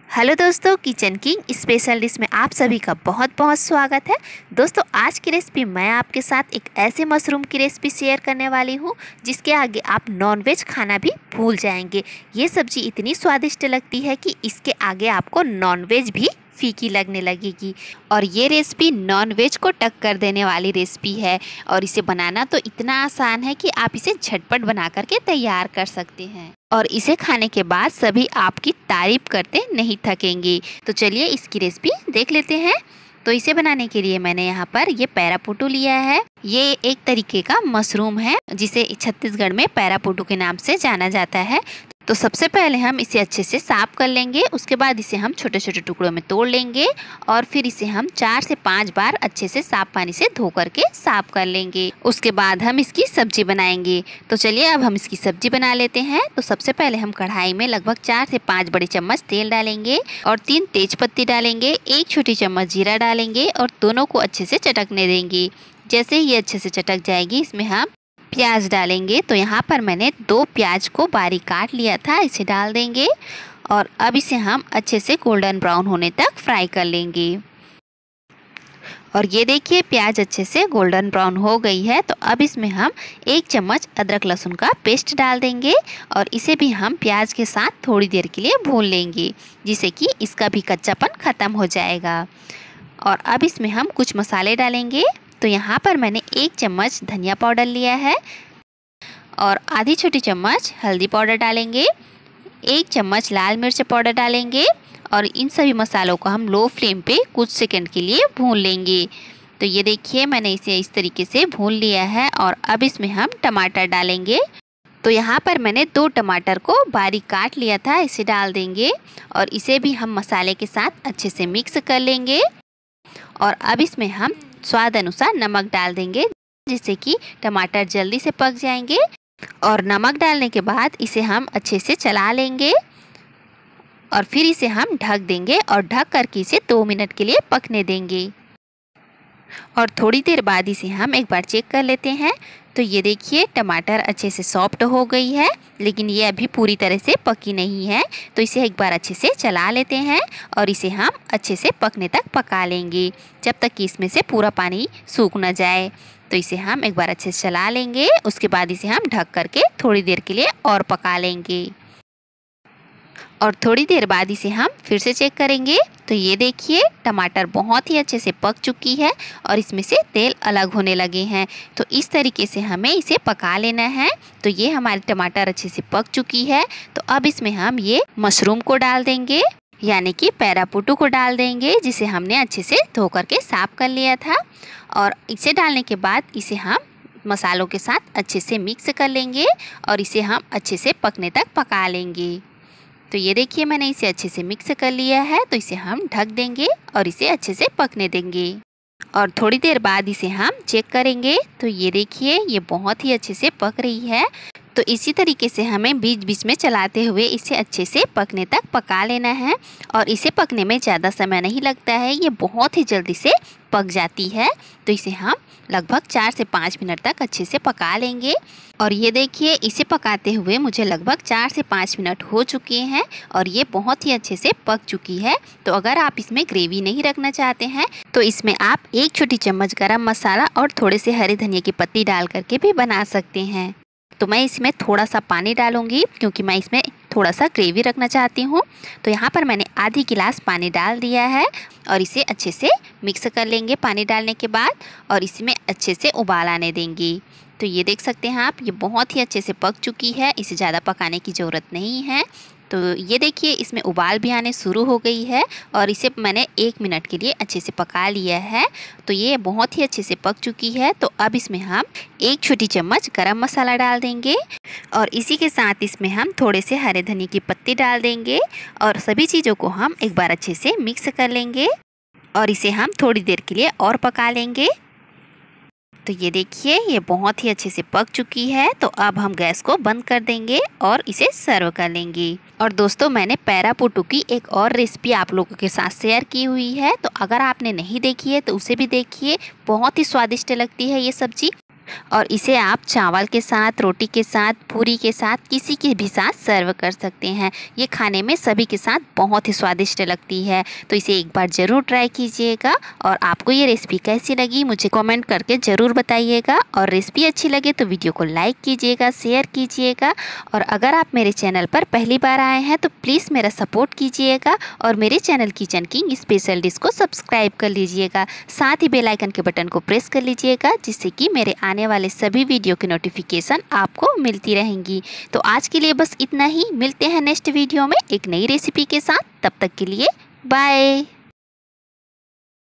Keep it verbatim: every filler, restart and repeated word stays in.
Hello दोस्तों, kitchen king special dish में आप सभी का बहुत बहुत स्वागत है। दोस्तों, आज की रेसिपी मैं आपके साथ एक ऐसे मशरूम की रेसिपी शेयर करने वाली हूँ जिसके आगे आप नॉनवेज खाना भी भूल जाएंगे। ये सब्जी इतनी स्वादिष्ट लगती है कि इसके आगे आपको नॉनवेज भी फीकी लगने लगेगी। और ये रेसिपी नॉनवेज को टक्कर देने वाली रेसिपी है और इसे बनाना तो इतना आसान है कि आप इसे झटपट बना करके तैयार कर सकते हैं और इसे खाने के बाद सभी आपकी तारीफ करते नहीं थकेंगे। तो चलिए इसकी रेसिपी देख लेते हैं। तो इसे बनाने के लिए मैंने यहाँ पर ये पैरापुटू लिया है। ये एक तरीके का मशरूम है जिसे छत्तीसगढ़ में पैरापुटू के नाम से जाना जाता है। तो सबसे पहले हम इसे अच्छे से साफ कर लेंगे। उसके बाद इसे हम छोटे छोटे टुकड़ों में तोड़ लेंगे और फिर इसे हम चार से पाँच बार अच्छे से साफ पानी से धो करके साफ कर लेंगे। उसके बाद हम इसकी सब्जी बनाएंगे। तो चलिए अब हम इसकी सब्जी बना लेते हैं। तो सबसे पहले हम कढ़ाई में लगभग चार से पाँच बड़े चम्मच तेल डालेंगे और तीन तेज पत्ती डालेंगे, एक छोटी चम्मच जीरा डालेंगे और दोनों को अच्छे से चटकने देंगे। जैसे ही ये अच्छे से चटक जाएगी इसमें हम प्याज डालेंगे। तो यहाँ पर मैंने दो प्याज को बारीक काट लिया था, इसे डाल देंगे और अब इसे हम अच्छे से गोल्डन ब्राउन होने तक फ्राई कर लेंगे। और ये देखिए प्याज अच्छे से गोल्डन ब्राउन हो गई है। तो अब इसमें हम एक चम्मच अदरक लहसुन का पेस्ट डाल देंगे और इसे भी हम प्याज के साथ थोड़ी देर के लिए भून लेंगे जिससे कि इसका भी कच्चापन ख़त्म हो जाएगा। और अब इसमें हम कुछ मसाले डालेंगे। तो यहाँ पर मैंने एक चम्मच धनिया पाउडर लिया है और आधी छोटी चम्मच हल्दी पाउडर डालेंगे, एक चम्मच लाल मिर्च पाउडर डालेंगे और इन सभी मसालों को हम लो फ्लेम पे कुछ सेकंड के लिए भून लेंगे। तो ये देखिए मैंने इसे इस तरीके से भून लिया है और अब इसमें हम टमाटर डालेंगे। तो यहाँ पर मैंने दो टमाटर को बारीक काट लिया था, इसे डाल देंगे और इसे भी हम मसाले के साथ अच्छे से मिक्स कर लेंगे। और अब इसमें हम स्वाद अनुसार नमक डाल देंगे जिससे कि टमाटर जल्दी से पक जाएंगे। और नमक डालने के बाद इसे हम अच्छे से चला लेंगे और फिर इसे हम ढक देंगे और ढक करके इसे दो मिनट के लिए पकने देंगे। और थोड़ी देर बाद इसे हम एक बार चेक कर लेते हैं। तो ये देखिए टमाटर अच्छे से सॉफ्ट हो गई है लेकिन ये अभी पूरी तरह से पकी नहीं है। तो इसे एक बार अच्छे से चला लेते हैं और इसे हम अच्छे से पकने तक पका लेंगे जब तक कि इसमें से पूरा पानी सूख ना जाए। तो इसे हम एक बार अच्छे से चला लेंगे। उसके बाद इसे हम ढक करके थोड़ी देर के लिए और पका लेंगे और थोड़ी देर बाद इसे हम फिर से चेक करेंगे। तो ये देखिए टमाटर बहुत ही अच्छे से पक चुकी है और इसमें से तेल अलग होने लगे हैं। तो इस तरीके से हमें इसे पका लेना है। तो ये हमारी टमाटर अच्छे से पक चुकी है। तो अब इसमें हम ये मशरूम को डाल देंगे यानी कि पैरापुटू को डाल देंगे जिसे हमने अच्छे से धो करके साफ कर लिया था। और इसे डालने के बाद इसे हम मसालों के साथ अच्छे से मिक्स कर लेंगे और इसे हम अच्छे से पकने तक पका लेंगे। तो ये देखिए मैंने इसे अच्छे से मिक्स कर लिया है। तो इसे हम ढक देंगे और इसे अच्छे से पकने देंगे और थोड़ी देर बाद इसे हम चेक करेंगे। तो ये देखिए ये बहुत ही अच्छे से पक रही है। तो इसी तरीके से हमें बीच बीच में चलाते हुए इसे अच्छे से पकने तक पका लेना है। और इसे पकने में ज़्यादा समय नहीं लगता है, ये बहुत ही जल्दी से पक जाती है। तो इसे हम लगभग चार से पाँच मिनट तक अच्छे से पका लेंगे। और ये देखिए इसे पकाते हुए मुझे लगभग चार से पाँच मिनट हो चुके हैं और ये बहुत ही अच्छे से पक चुकी है। तो अगर आप इसमें ग्रेवी नहीं रखना चाहते हैं तो इसमें आप एक छोटी चम्मच गरम मसाला और थोड़े से हरे धनिया की पत्ती डाल करके भी बना सकते हैं। तो मैं इसमें थोड़ा सा पानी डालूंगी क्योंकि मैं इसमें थोड़ा सा ग्रेवी रखना चाहती हूँ। तो यहाँ पर मैंने आधी गिलास पानी डाल दिया है और इसे अच्छे से मिक्स कर लेंगे पानी डालने के बाद और इसमें अच्छे से उबाल आने देंगे। तो ये देख सकते हैं आप, ये बहुत ही अच्छे से पक चुकी है, इसे ज़्यादा पकाने की ज़रूरत नहीं है। तो ये देखिए इसमें उबाल भी आने शुरू हो गई है और इसे मैंने एक मिनट के लिए अच्छे से पका लिया है। तो ये बहुत ही अच्छे से पक चुकी है। तो अब इसमें हम एक छोटी चम्मच गरम मसाला डाल देंगे और इसी के साथ इसमें हम थोड़े से हरे धनिया की पत्ती डाल देंगे और सभी चीज़ों को हम एक बार अच्छे से मिक्स कर लेंगे और इसे हम थोड़ी देर के लिए और पका लेंगे। तो ये देखिए ये बहुत ही अच्छे से पक चुकी है। तो अब हम गैस को बंद कर देंगे और इसे सर्व कर लेंगे। और दोस्तों मैंने पैरापुटू की एक और रेसिपी आप लोगों के साथ शेयर की हुई है। तो अगर आपने नहीं देखी है तो उसे भी देखिए, बहुत ही स्वादिष्ट लगती है ये सब्जी। और इसे आप चावल के साथ, रोटी के साथ, पूरी के साथ, किसी के भी साथ सर्व कर सकते हैं। ये खाने में सभी के साथ बहुत ही स्वादिष्ट लगती है। तो इसे एक बार ज़रूर ट्राई कीजिएगा। और आपको ये रेसिपी कैसी लगी मुझे कमेंट करके ज़रूर बताइएगा। और रेसिपी अच्छी लगे तो वीडियो को लाइक कीजिएगा, शेयर कीजिएगा। और अगर आप मेरे चैनल पर पहली बार आए हैं तो प्लीज़ मेरा सपोर्ट कीजिएगा और मेरे channel kitchen king special dish को सब्सक्राइब कर लीजिएगा। साथ ही बेल आइकन के बटन को प्रेस कर लीजिएगा, जिससे कि मेरे आने वाले सभी वीडियो की नोटिफिकेशन आपको मिलती रहेंगी। तो आज के लिए बस इतना ही। मिलते हैं नेक्स्ट वीडियो में एक नई रेसिपी के साथ। तब तक के लिए बाय।